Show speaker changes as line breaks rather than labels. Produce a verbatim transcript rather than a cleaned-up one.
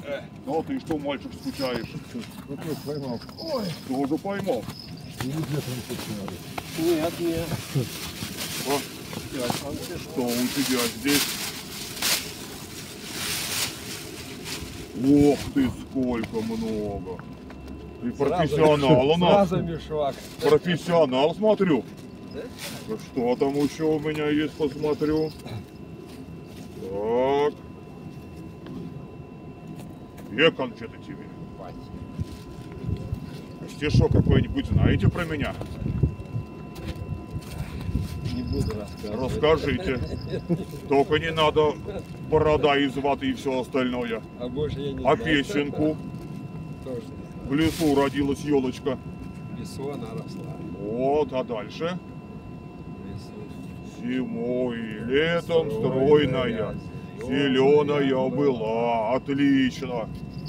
Ну ты что, мальчик, скучаешь?
Вот я поймал.
Ой, тоже поймал.
И где там тут надо?
Нет, нет.
А? Что у тебя здесь? Ох ты, сколько много. Ты профессионал у нас.
Сразу мешок.
Профессионал, смотрю.
Да?
Что там еще у меня есть, посмотрю. Так. Где конфеты тебе? Стишок какой-нибудь знаете про меня?
Не буду рассказывать.
Расскажите. Только не надо борода из ваты и все остальное.
А больше я не
А
знаю.
песенку?
Тоже не знаю.
В лесу родилась елочка.
В лесу она росла.
Вот, а дальше?
В лесу.
Зимой и летом стройная, зеленая была. Отлично.